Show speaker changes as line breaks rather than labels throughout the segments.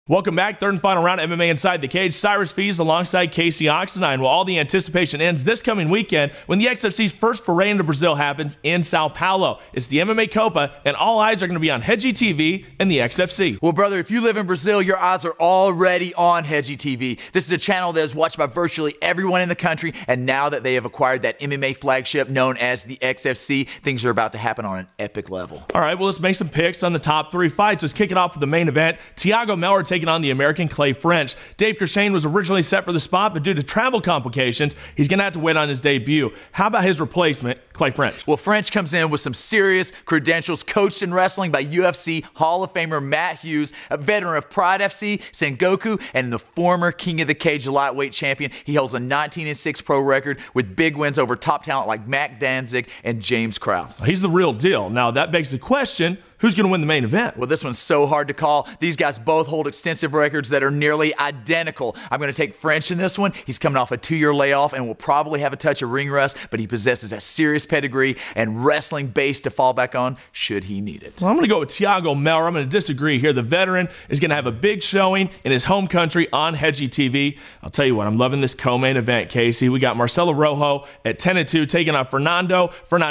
Welcome back. Third and final round MMA Inside the Cage. Cyrus Fees alongside Casey Oxenine. Well, all the anticipation ends this coming weekend when the XFC's first foray into Brazil happens in Sao Paulo. It's the MMA Copa, and all eyes are going to be on REDE TV and the XFC.
Well, brother, if you live in Brazil, your eyes are already on REDE TV. This is a channel that is watched by virtually everyone in the country, and now that they have acquired that MMA flagship known as the XFC, things are about to happen on an epic level.
All right, well, let's make some picks on the top three fights. Let's kick it off with the main event. Thiago Mello taking on the American Clay French. Dave Kershane was originally set for the spot, but due to travel complications, he's going to have to wait on his debut. How about his replacement, Clay French?
Well, French comes in with some serious credentials, coached in wrestling by UFC Hall of Famer Matt Hughes, a veteran of Pride FC, Sengoku, and the former King of the Cage lightweight champion. He holds a 19-6 pro record with big wins over top talent like Mac Danzig and James Krause.
He's the real deal. Now, that begs the question, who's going to win the main event?
Well, this one's so hard to call. These guys both hold extensive records that are nearly identical. I'm going to take French in this one. He's coming off a 2-year layoff and will probably have a touch of ring rust, but he possesses a serious pedigree and wrestling base to fall back on should he need it.
Well, I'm going to go with Thiago Mello. I'm going to disagree here. The veteran is going to have a big showing in his home country on REDE TV. I'll tell you what, I'm loving this co-main event, Casey. We got Marcelo Rojo at 10-2 taking on Fernandinho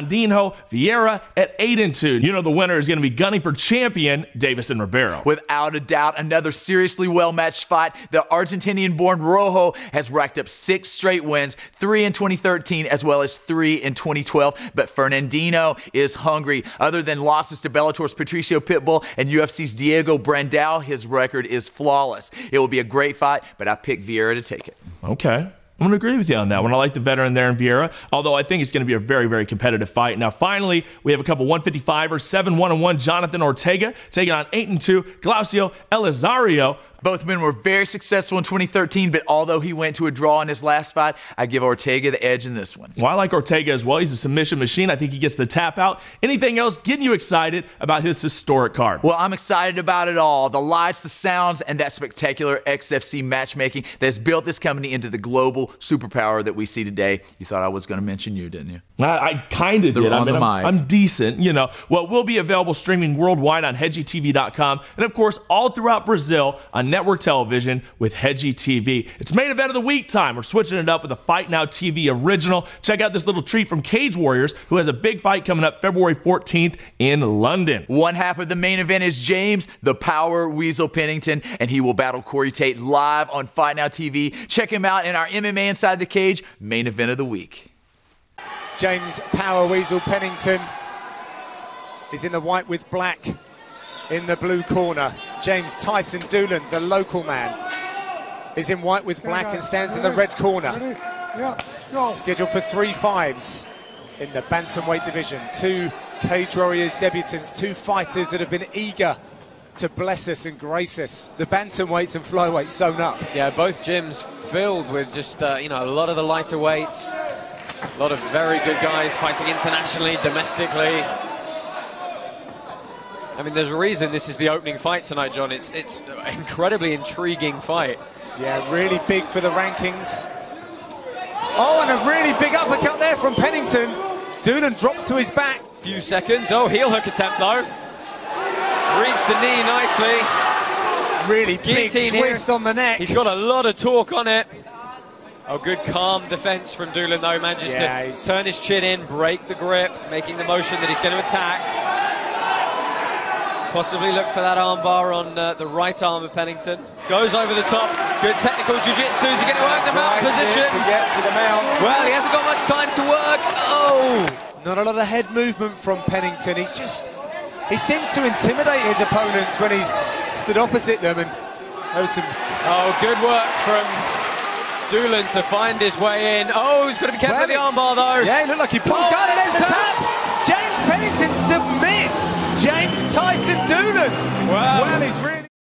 Vieira at 8-2. You know the winner is going to be gunning for champion Davison Ribeiro.
Without a doubt, another seriously well-matched fight. The Argentinian-born Rojo has racked up 6 straight wins, 3 in 2013 as well as 3 in 2012. But Fernandinho is hungry. Other than losses to Bellator's Patricio Pitbull and UFC's Diego Brandao, his record is flawless. It will be a great fight, but I picked Vieira to take it.
Okay. I'm going to agree with you on that one. I like the veteran there in Vieira, although I think it's going to be a very, very competitive fight. Now, finally, we have a couple 155ers, 7-1-1, Jonathan Ortega taking on 8-2, Glaucio Elizario.
Both men were very successful in 2013, but although he went to a draw in his last fight, I give Ortega the edge in this one.
Well, I like Ortega as well. He's a submission machine. I think he gets the tap out. Anything else getting you excited about his historic card?
Well, I'm excited about it all. The lights, the sounds, and that spectacular XFC matchmaking that has built this company into the global superpower that we see today. You thought I was going to mention you, didn't you?
I kind of did. I'm decent, you know. Well, we'll be available streaming worldwide on RedeTV.com and, of course, all throughout Brazil on network television with REDE TV. It's main event of the week time. We're switching it up with a Fight Now TV original. Check out this little treat from Cage Warriors, who has a big fight coming up February 14th in London.
One half of the main event is James, the Power Weasel Pennington, and he will battle Corey Tate live on Fight Now TV. Check him out in our MMA Inside the Cage main event of the week.
James Power Weasel Pennington is in the white with black. In the blue corner, James Tyson Doolan, the local man, is in white with black and stands in the red corner. Scheduled for 3 fights in the bantamweight division. 2 Cage Warriors debutants, 2 fighters that have been eager to bless us and grace us. The bantamweights and flyweights sewn up.
Yeah, both gyms filled with just you know, a lot of the lighter weights, a lot of very good guys fighting internationally, domestically. I mean, there's a reason this is the opening fight tonight, John. It's an incredibly intriguing fight.
Yeah, really big for the rankings. Oh, and a really big uppercut there from Pennington. Doolan drops to his back.
Few seconds. Oh, heel hook attempt, though. Reaps the knee nicely.
Really big twist on the neck.
He's got a lot of torque on it. Oh, good calm defense from Doolan, though. Manages to turn his chin in, break the grip, making the motion that he's going to attack. Possibly look for that armbar on the right arm of Pennington. Goes over the top. Good technical jiu-jitsu. Is he going to work the mount position?
To get to the mount.
Well, he hasn't got much time to work. Oh!
Not a lot of head movement from Pennington. He seems to intimidate his opponents when he's stood opposite them. And
oh, good work from Doolan to find his way in. Oh, he's got to be careful with the armbar, though.
Yeah, he looked like he pulled guard, and there's the tap. James Pennington submits James Tyson Doolan.
Wow.
Well, he's really...